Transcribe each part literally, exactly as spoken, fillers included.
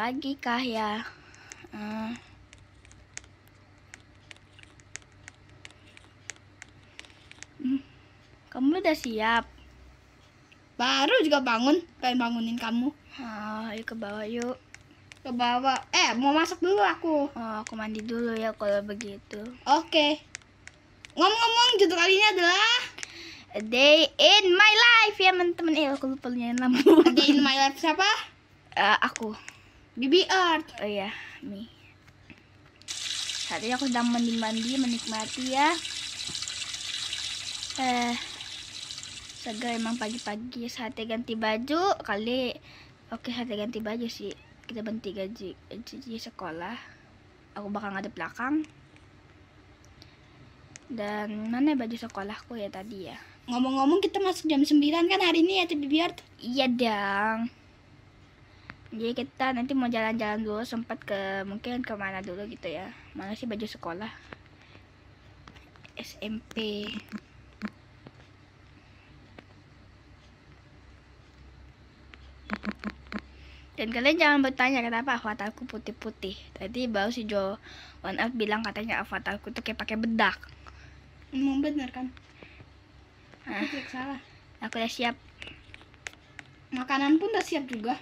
lagi kah ya? Hmm. Hmm. Kamu udah siap? Baru juga bangun, pengen bangunin kamu. Oh, ayo ke bawah yuk. Ke bawah. Eh, mau masak dulu aku. Oh, aku mandi dulu ya kalau begitu. Oke. Ngomong-ngomong, judul kali ini adalah A Day in My Life ya teman-teman. Eh, aku lupa nyanyi lampu. A Day in My Life siapa? Uh, aku. Bibi Earth. Oh iya, Mi. Saat ini aku sedang mandi-mandi menikmati ya. Eh, segar emang pagi-pagi. Saatnya ganti baju kali. Oke, saatnya ganti baju sih. Kita berhenti gaji, gaji sekolah. Aku bakal ngadep belakang. Dan mana baju sekolahku ya tadi ya? Ngomong-ngomong, kita masuk jam sembilan kan hari ini ya, Bibi Earth? Iya dong. Jadi kita nanti mau jalan-jalan dulu, sempat ke mungkin kemana dulu gitu ya. Mana sih baju sekolah? S M P. Dan kalian jangan bertanya kenapa avatarku putih-putih. Tadi baru si Jo One Up bilang katanya avatarku tuh kayak pakai bedak. Emang bener kan? Hah? Aku tidak salah. Aku udah siap. Makanan pun udah siap juga.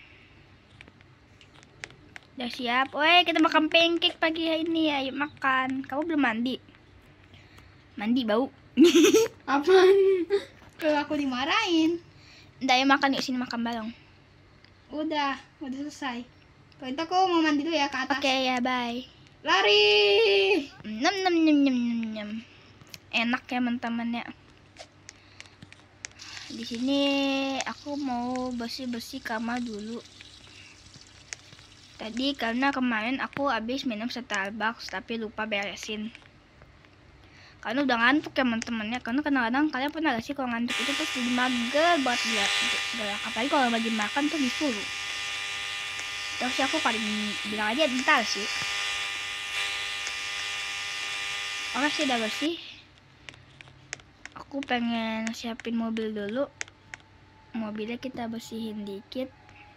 Udah siap. Woi, kita makan pancake pagi ini. Ayo makan. Kamu belum mandi? Mandi bau. Apaan? Kalau aku dimarahin. Udah, ayo makan yuk, sini makan bareng. Udah, udah selesai. Kalau itu aku mau mandi dulu ya ke atas. Oke okay, ya, bye. Lari. Nem nem nem nem nem nem. Enak ya teman-teman ya. Di sini aku mau bersih-bersih kamar dulu. Tadi karena kemarin aku habis minum Starbucks tapi lupa beresin. Karena udah ngantuk ya teman-teman ya. Karena kadang-kadang kalian pernah gak sih kalau ngantuk itu terus jadi mager buat gerak. Apalagi kalau lagi makan tuh disuruh. Terus aku paling bilang aja bentar sih. Oke sih udah bersih. Aku pengen siapin mobil dulu. Mobilnya kita bersihin dikit.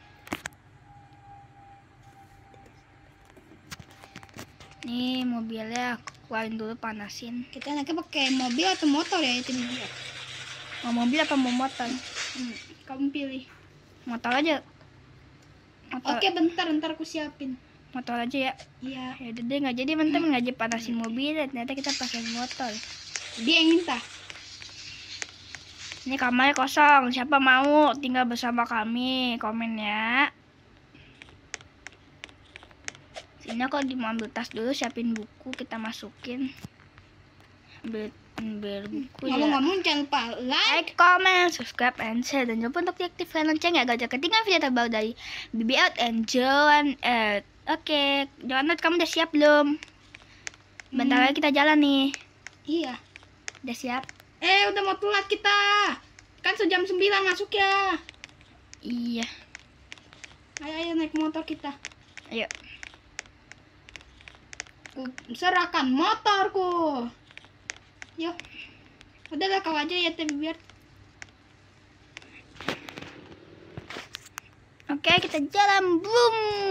Nih mobilnya aku keluarin dulu, panasin. Kita nanti pakai mobil atau motor ya itu dia. Mau mobil apa mau motor? Hmm, kamu pilih. Motor aja. Motor. Oke, bentar, bentar aku siapin. Motor aja ya. Iya. Ya udah deh, nggak jadi teman-teman, nggak jadi panasin mobil. Ternyata kita pakai motor. Dia yang minta. Ini kamarnya kosong. Siapa mau tinggal bersama kami? Komen ya. Sini aku lagi mau ambil tas dulu, siapin buku, kita masukin. Ambil, ambil buku ya. Ngomong-ngomong jangan lupa like, like, comment, subscribe, and share. Dan jangan lupa untuk diaktifkan lonceng ya, agar ketinggalan video terbaru dari Bibi Earth and Joan Earth. Oke, Joan Earth, kamu udah siap belum? Bentar Hmm. lagi kita jalan nih. Iya. Udah siap? Eh, udah mau telat kita. Kan sejam sembilan masuk ya. Iya. Ayo, ayo naik motor kita. Ayo. Serahkan motorku. Yuk. Udah lah, kau aja ya Teh biar. Oke, kita jalan. Boom.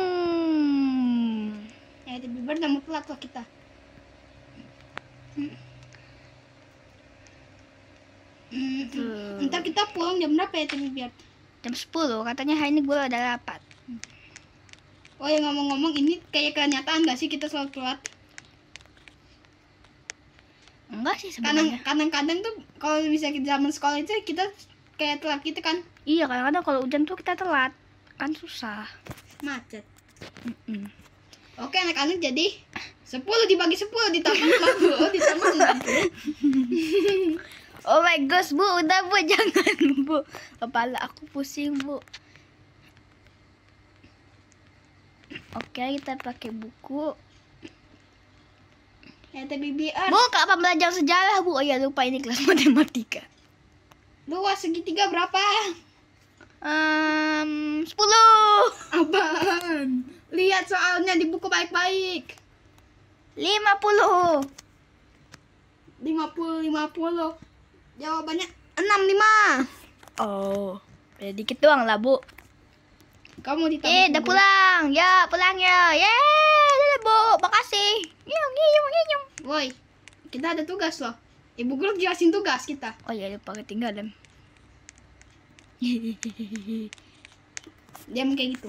Ya Teh biar udah mau telat loh kita. Hmm. Hmm, Tuh. Ntar kita pulang jam berapa ya Teh biar? Jam sepuluh, katanya hari ini gue ada rapat. Oh ya, ngomong-ngomong, ini kayak kenyataan gak sih kita selalu telat? Enggak sih Kadang- sebenarnya. Kadang-kadang tuh kalau bisa kita zaman sekolah itu kita kayak telat gitu kan, Iya, kadang-kadang kalau hujan tuh kita telat. Kan susah. macet. Mm-mm. Oke anak-anak, jadi sepuluh dibagi sepuluh ditambah lima puluh ditambah enam puluh. Oh my gosh, Bu, udah Bu, jangan Bu. Kepala aku pusing, Bu. Oke, kita pakai buku. Ya Teh Bibi Earth. Bu, kapan belajar sejarah, Bu? Oh iya, lupa ini kelas matematika. Luas segitiga berapa? Um, sepuluh. Apaan? Lihat soalnya di buku baik-baik. lima puluh. lima puluh lima puluh. Jawabannya enam puluh lima. Oh, beda dikit doang lah, Bu. Kamu ditabrak. Eh, udah mobil. pulang. Ya, pulang ya. Yeay, dadah, Bu. Makasih. Nyung, nyung, nyung. Woi, kita ada tugas loh. Ibu guru jelasin tugas kita. Oh iya, lupa ketinggalan. Dia kayak gitu.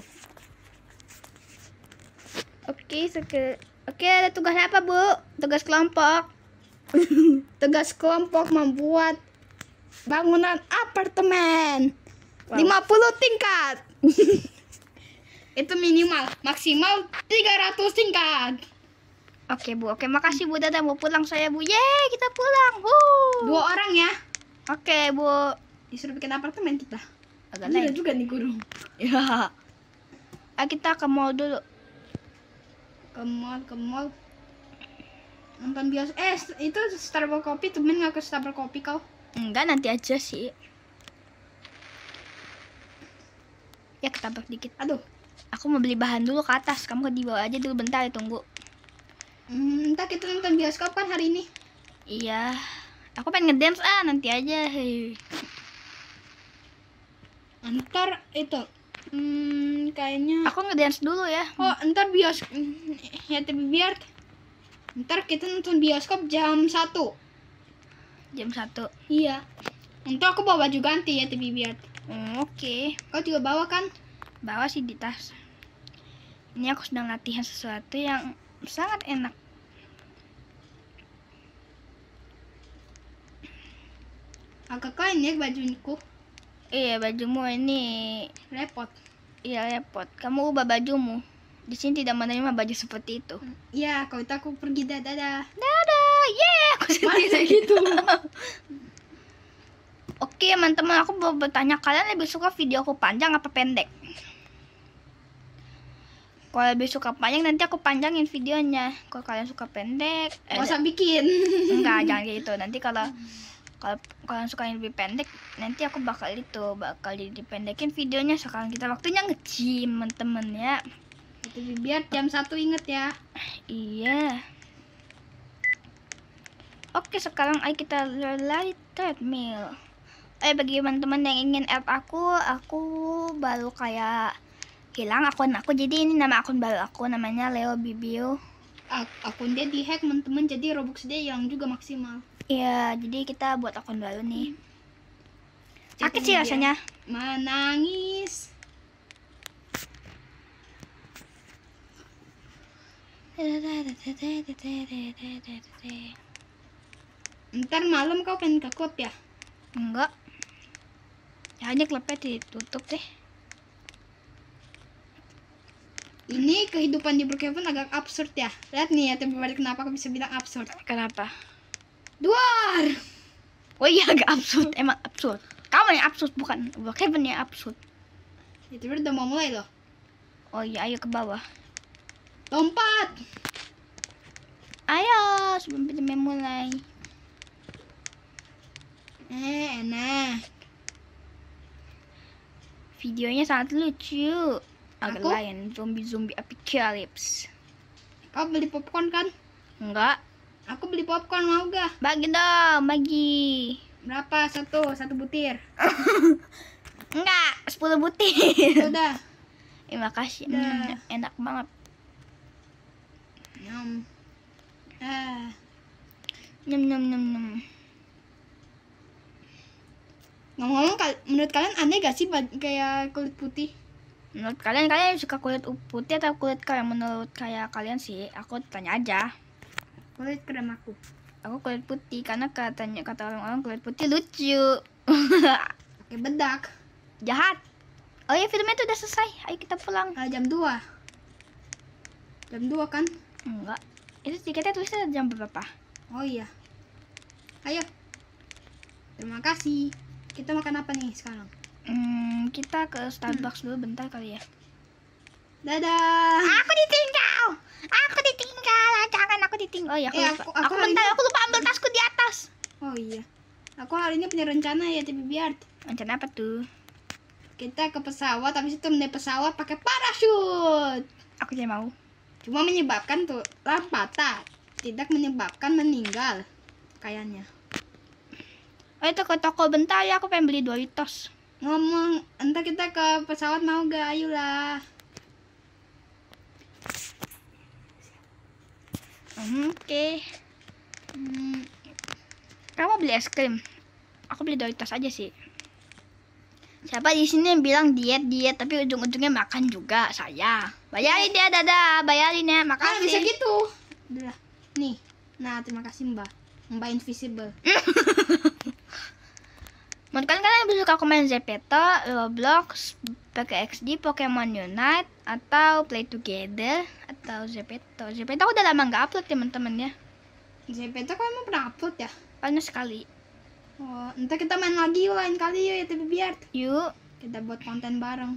Oke, seke... Oke, ada tugas apa, Bu? Tugas kelompok. Tugas kelompok membuat bangunan apartemen Wow. lima puluh tingkat. Itu minimal, maksimal tiga ratus tingkat. Oke, Bu. Oke, makasih, Bu. Dadah, mau pulang saya, Bu. Yeay, kita pulang. Wuh. Dua orang ya. Oke, Bu. Disuruh bikin apartemen kita. Agak Gila lain. juga nih guru. Ya. Ah, kita ke mall dulu. Ke mall, ke mall. Nonton bios. Eh, itu Starbucks kopi. Temen nggak ke Starbucks kopi kau? Enggak, nanti aja sih. Ya, ketabrak dikit. Aduh. Aku mau beli bahan dulu ke atas. Kamu di bawah aja dulu bentar, ya, tunggu. Hmm, entah kita nonton bioskop kan hari ini. Iya. Aku pengen ngedance ah, nanti aja. Hei. Ntar itu. Hmm, kayaknya. Aku ngedance dulu ya. Oh, ntar bios. Ya tapi biar. Ntar kita nonton bioskop jam satu. Jam satu. Iya. Ntar aku bawa baju ganti ya tapi biar. Hmm, Oke. Kau juga bawa kan? Bawa sih di tas. Ini aku sedang latihan sesuatu yang sangat enak. Agak kain ya bajuku. Iya, bajumu ini. Repot. Iya, repot. Kamu ubah bajumu. Di sini tidak menerima baju seperti itu. Iya, kalau itu aku pergi dah, dadah. Dadah, yeah, aku Masa sendiri. gitu. Oke, teman-teman, aku mau bertanya, kalian lebih suka video aku panjang apa pendek? Kalau lebih suka panjang, nanti aku panjangin videonya. Kalau kalian suka pendek, eh, Gak usah bikin. enggak, jangan kayak gitu. Nanti kalau kalau kalian suka yang lebih pendek, nanti aku bakal itu bakal dipendekin videonya. Sekarang kita waktunya nge-gym, teman-teman ya. Tapi biar jam satu inget ya. Iya. Oke, sekarang ayo kita lari treadmill. Eh, bagi teman-teman yang ingin add aku, aku baru kayak hilang akun aku. Jadi ini nama akun baru aku, namanya Leo Bibio. Ak- akun dia dihack teman-teman, jadi Robux dia hilang juga maksimal. Iya, jadi kita buat akun baru nih. Sakit Ceritanya sih dia rasanya. Menangis. Ntar malam kau pengen ke klub ya? Enggak. Ya, hanya klubnya ditutup deh. Ini kehidupan di Brookhaven agak absurd ya. Lihat nih ya, tapi balik kenapa aku bisa bilang absurd. Kenapa? Duar. Oh iya, agak absurd. Emang absurd. Kamu yang absurd, bukan Kevin yang absurd. Itu udah mau mulai loh. Oh iya, ayo ke bawah. Lompat. Ayo, sebelum kita mulai. Eh, enak. Videonya sangat lucu. Agak Aku? lain, zombie-zombie apocalypse. Kau beli popcorn kan? Enggak. Aku beli popcorn, mau gak? Bagi dong, bagi. Berapa? Satu, satu butir. Enggak, sepuluh butir. Udah. Terima kasih. Dah. Hmm, enak banget. Nyam. Ah. Nyem nyem nyem nyem. Ngomong-ngomong, kal- menurut kalian aneh gak sih baj- kayak kulit putih? Menurut kalian, kalian suka kulit putih atau kulit kayak menurut kayak kalian sih? Aku tanya aja. Kulit krem aku. Aku kulit putih karena katanya kata orang-orang kulit putih lucu. Pakai bedak. Jahat. Oh ya, filmnya itu udah selesai. Ayo kita pulang. Ah, jam dua. Jam dua kan? Enggak. Itu tiketnya tulisnya jam berapa? Oh iya. Ayo. Terima kasih. Kita makan apa nih sekarang? Hmm, kita ke Starbucks dulu bentar kali ya. Dadah. Aku ditinggal. Aku ditinggal. Jangan aku ditinggal. Oh ya, aku Eh, lupa. aku- Aku, aku hari bentar, ini- aku lupa ambil tasku di atas. Oh iya. Aku hari ini punya rencana ya, tapi biar Rencana apa tuh? kita ke pesawat, habis itu naik pesawat pakai parachute. Aku tidak mau. Cuma menyebabkan tuh lah patah, tidak menyebabkan meninggal kayaknya. Oh, itu ke toko bentar ya, aku pengen beli Doritos. Ngomong, entar kita ke pesawat mau gak? Ayolah. Hmm, Oke. Hmm, Kamu beli es krim? Aku beli Doritos aja sih. Siapa di sini yang bilang diet diet tapi ujung-ujungnya makan juga? Saya. Bayarin ya, dadah. Bayarin ya, ah, makasih. bisa gitu. Udah. Nih. Nah, terima kasih Mbak. Mbak Invisible. Menurut kalian kalian lebih suka aku main Zepeto, Roblox, P K X D, Pokemon Unite, atau Play Together, atau Zepeto? Zepeto aku udah lama nggak upload teman-teman ya. Z P T kok emang pernah upload ya? Paling sekali. Oh, entar kita main lagi yuk lain kali yuk ya tapi biar Yuk. kita buat konten bareng.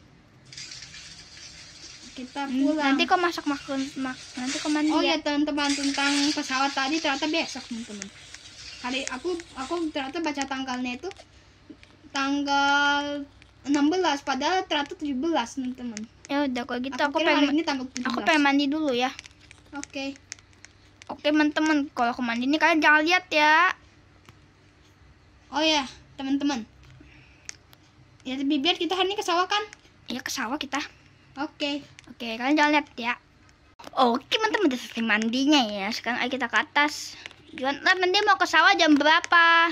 Kita Hmm, pulang. Nanti kok masak makan mak nanti kok mandi Oh ya. ya teman-teman, tentang pesawat tadi ternyata besok teman-teman. Hari aku aku ternyata baca tanggalnya itu tanggal enam belas padahal ternyata tujuh belas teman-teman. Ya udah kalau gitu Aku aku, kira hari pengen ini tanggal tujuh belas. aku pengen mandi dulu ya. Oke. Oke teman-teman, kalau aku mandi ini kalian jangan lihat ya. Oh ya teman-teman. Ya tapi biar kita hari ini ke sawah kan? Ya ke sawah kita. Oke. Oke, kalian jangan lihat ya. Oke teman-teman, udah selesai mandinya ya. Sekarang ayo kita ke atas. Juan, nanti mau ke sawah jam berapa?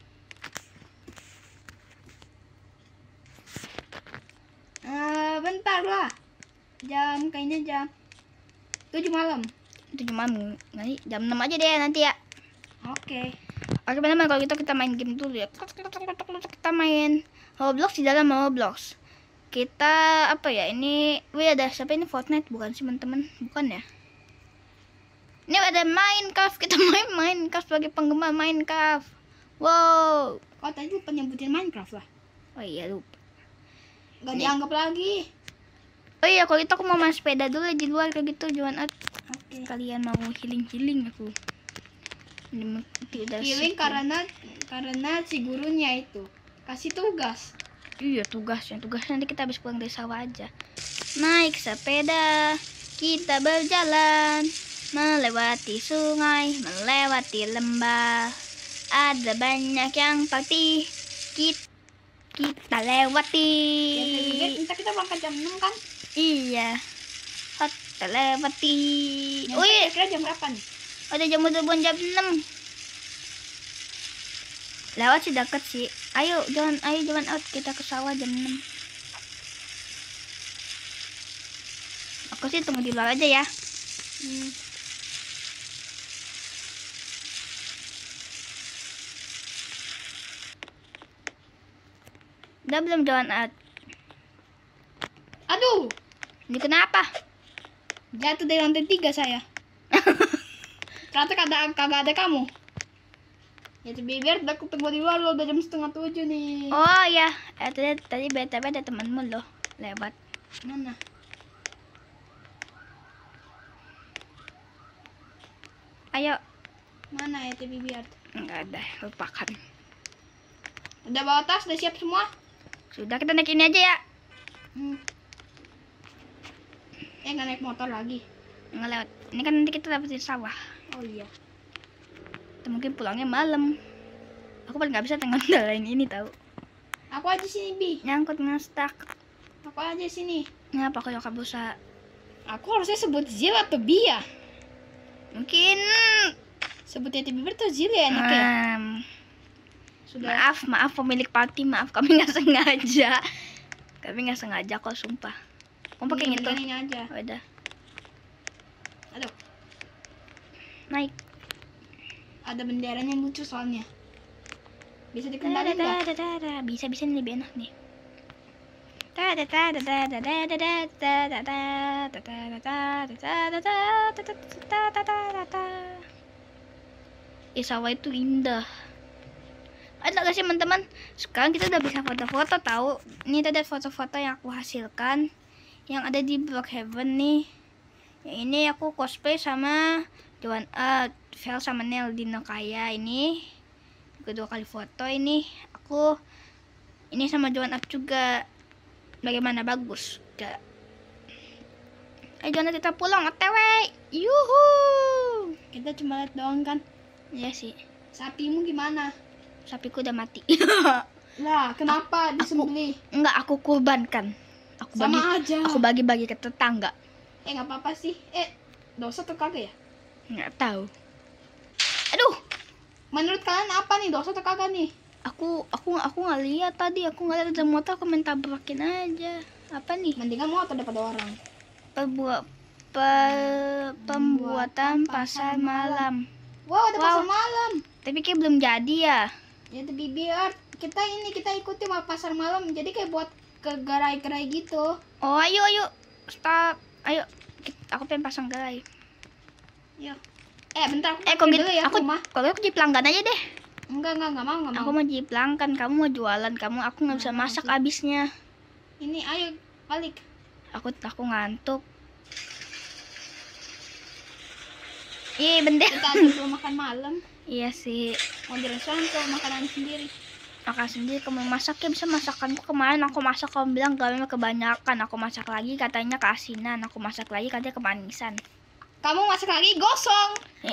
Eh, bentar lah. Jam kayaknya jam tujuh malam. Tujuh malam. Nanti jam enam aja deh nanti ya. Oke. Oke teman-teman, kalau gitu kita main game dulu ya. Kita main Roblox di dalam Roblox. Kita apa ya ini? Wih ada siapa ini? Fortnite bukan sih teman-teman? Bukan ya? Ini ada Minecraft. Kita main Minecraft sebagai penggemar Minecraft. Wow. Oh tadi lupa nyebutin Minecraft lah. Oh iya lupa. Gak Nih. dianggap lagi. Oh iya kalau itu aku mau main sepeda dulu di luar kayak gitu Juan. Oke. Kalian mau healing-healing aku. Ini tidak Healing sih. karena karena si gurunya itu kasih tugas. Iya tugasnya, tugasnya nanti kita habis pulang dari sawah aja. Naik sepeda, kita berjalan melewati sungai, melewati lembah. Ada banyak yang pasti kita, kita lewati. Ya tadi kan entar kita berangkat jam enam kan? Iya, kita lewati. Nyampe Wih, kira-kira jam berapa nih? ada jam udah jam enam. Lewat sih deket sih. Ayo jalan, ayo jalan out kita ke sawah jam enam. Aku sih tunggu di luar aja ya. Hmm. Udah belum jalan out? Aduh, Ini kenapa? jatuh dari lantai tiga saya. Ternyata kagak kagak ada kamu. Ya tapi biar udah ketemu di luar loh, udah jam setengah tujuh nih. Oh ya, eh, tadi tadi B T W ada temanmu loh lewat. Mana? Ayo. Mana ya tapi biar? Enggak ada, lupakan. Udah bawa tas, udah siap semua? Sudah kita naik ini aja ya. Hmm. Eh nggak naik motor lagi. Nggak lewat. Ini kan nanti kita dapetin sawah. Oh iya. Kita mungkin pulangnya malam. Aku paling nggak bisa ngendalain ini tahu. Aku aja sini Bi. Nyangkut ngestak. Aku aja sini. Ngapa kalau kamu bisa? Aku harusnya sebut Zil atau Bi ya? Mungkin Sebut Yeti Bibir tuh Zil ya enaknya. em, Sudah. maaf, maaf pemilik party, maaf kami nggak sengaja. Kami nggak sengaja kok sumpah. Kamu pakai Ini gitu. ini aja. Udah, Aduh, naik. ada benderanya yang lucu soalnya. Bisa dikendaliin nggak? Dadadadadada. Bisa bisa nih lebih enak nih. Ih, sawah itu indah. Ada gak sih teman-teman? Sekarang kita udah bisa foto-foto tahu. Ini tadi foto-foto yang aku hasilkan yang ada di Brookhaven nih. Yang ini aku cosplay sama Joan uh, Vel sama Nel Dino Kaya ini. Kedua kali foto ini aku ini sama Joan Up juga. Bagaimana, bagus gak? Eh Joan, kita pulang O T W. Yuhu. Kita cuma lihat doang kan. Iya sih. Sapimu gimana? Sapiku udah mati. Lah, kenapa disembelih? Enggak, aku kurbankan. Aku bagi, Sama aja. aku bagi-bagi ke tetangga. Eh, nggak apa-apa sih. Eh, dosa atau kagak ya? Nggak tahu. Aduh, Menurut kalian apa nih, dosa atau kagak nih? aku aku aku nggak lihat tadi. Aku nggak lihat ada motor, aku main tabrakin aja. Apa nih? Mendingan motor daripada orang. Perbuat pe- pembuatan pasar malam. Wow, ada Wow. pasar malam. Tapi kayak belum jadi ya. Ya, tapi biar kita ini kita ikuti mal pasar malam. Jadi kayak buat ke gerai-gerai gitu. Oh, ayo ayo. Stop. Ayo. Kita- Aku pengen pasang gerai. Yuk. Eh, bentar aku Eh, kok mampir gitu? dulu ya ke Aku rumah. kalau aku jadi pelanggan aja deh. Enggak, enggak, enggak mau, enggak mau. Aku mau jadi pelanggan, kamu mau jualan, kamu aku nggak bisa Nggak mau masak sih. abisnya. Ini ayo balik. Aku aku ngantuk. Ih, bentar. Kita ada makan malam. Iya sih. Mau di restoran atau makanan sendiri? Makan sendiri, kamu masak ya bisa masakanku kemarin aku masak kamu bilang garamnya kebanyakan, aku masak lagi katanya keasinan, aku masak lagi katanya kemanisan. Kamu masak lagi gosong.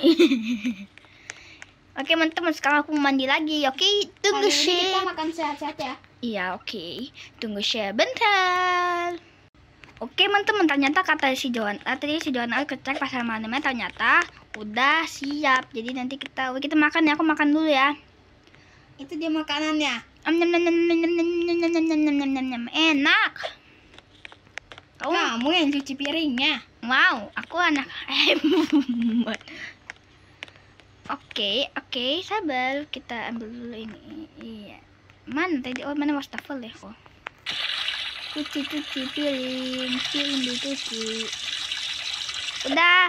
Oke teman-teman, sekarang aku mau mandi lagi. Oke, tunggu Kali ini kita sih. makan sehat-sehat ya. Iya oke, tunggu share bentar. Oke teman-teman, ternyata kata si Johan, ah, tadi si Johan aku cek pasar malamnya ternyata udah siap. Jadi nanti kita kita makan ya, aku makan dulu ya. Itu dia makanannya. Am, nyam, nyam, nyam, nyam, nyam, nyam, nyam, nyam, nyam, nyam, nyam, nyam, nyam. Enak. Kamu, Kamu yang cuci piringnya. wow, aku anak hebat. Oke, oke, sabar. Kita ambil dulu ini. Iya. Mana tadi? Oh, mana wastafel ya? Oh. Cuci, cuci piring, piring dicuci. Udah.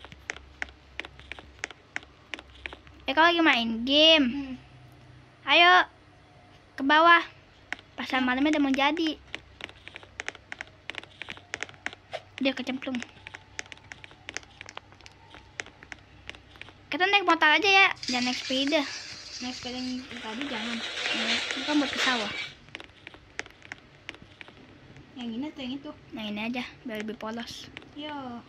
Eh, kalau lagi main game, Hmm. ayo ke bawah. Pasar malamnya udah mau jadi. Dia kecemplung. Kita naik motor aja ya, jangan naik sepeda. Naik sepeda yang tadi jangan. Ya, ini kan buat ke sawah. Yang ini atau yang itu? Nah ini aja, biar lebih polos. Yo.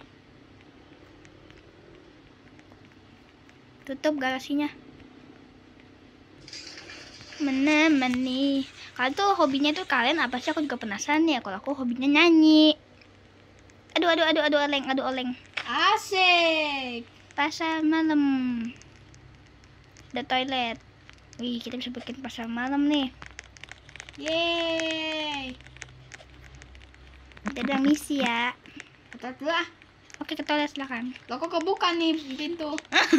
Tutup garasinya. Menemani. Kalian tuh hobinya tuh kalian apa sih? Aku juga penasaran ya. Kalau aku hobinya nyanyi. Aduh, aduh, aduh, aduh, oleng, aduh, oleng. Asik. Pasar malam. Ada toilet. Wih, kita bisa bikin pasar malam nih. Yeay. Kita udah misi ya. Kita dulu ah. Oke, ke toilet silakan. Loh, kok kebuka nih pintu?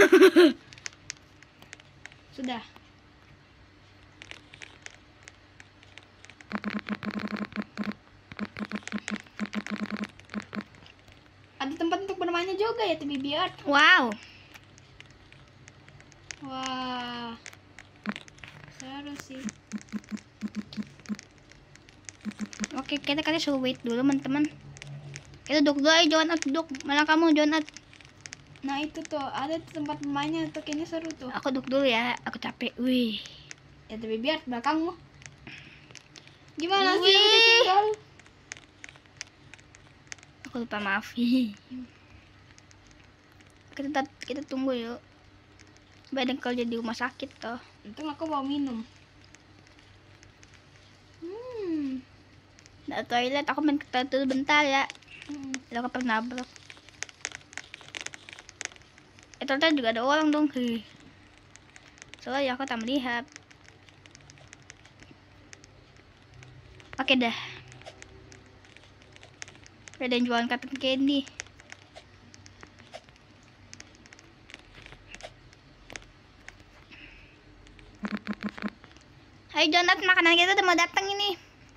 Sudah. Ada tempat untuk bermainnya juga ya, Tibi biar. Wow. Wah. Seru sih. Oke, kita kalian suruh wait dulu, teman-teman. Kita duduk dulu aja, Johan, duduk. Mana kamu, Johan? Nah, itu tuh ada tempat bermainnya tuh, kayaknya seru tuh. Aku duduk dulu ya, aku capek. Wih. Ya, Tibi biar belakangmu. Gimana sih? Wih. Udah tinggal. Aku lupa, maaf. kita kita tunggu yuk. Badan kalau jadi rumah sakit toh. Untung aku mau minum. Hmm. Nggak toilet, aku main ke toilet dulu bentar ya. Hmm. Kalau aku pernah nabrak. Eh, ternyata juga ada orang dong. Hih. Soalnya aku tak melihat. Oke dah. Ada yang jualan cotton candy. Hai Jonat, makanan kita udah mau datang ini.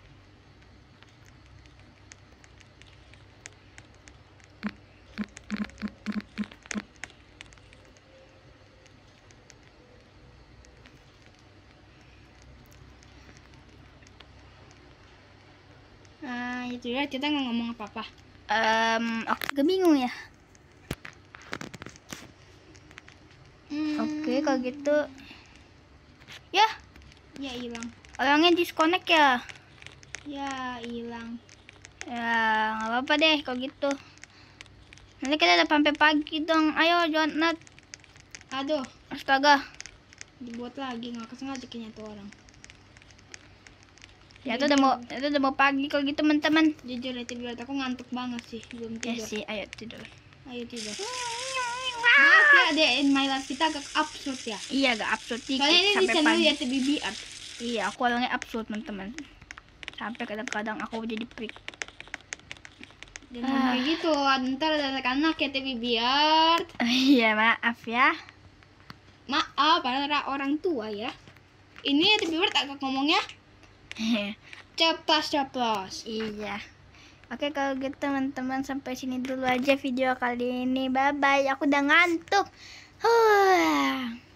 Nah, itu ya, kita nggak ngomong apa-apa. Em, aku juga bingung ya. Hmm. Oke, kalau gitu. Ya, Ya, hilang. orangnya disconnect ya. Ya, hilang. Ya, nggak apa-apa deh kalau gitu. Nanti kita udah sampai pagi dong. Ayo, Jonat. Aduh, Astaga. dibuat lagi, nggak kesengaja kayaknya tuh orang. Ya itu udah mau itu udah mau pagi kalau gitu teman-teman. Jujur ya tidur, aku ngantuk banget sih, belum Ya tidur. sih, ayo tidur. Ayo tidur. Maaf ya, ada in my life kita agak absurd ya. Iya, gak absurd dikit Soalnya ini di sampai channel pagi. ya T B B Art. Iya, aku orangnya absurd teman-teman. Sampai kadang-kadang aku jadi freak. Jangan Ah. kayak gitu, ntar ada anak-anak ya T B B Art. Iya, maaf ya. Maaf para orang tua ya. Ini ya T B B Art agak ngomongnya ceplos-ceplos. Iya. Oke, kalau gitu teman-teman sampai sini dulu aja video kali ini. Bye bye. Aku udah ngantuk. Huh.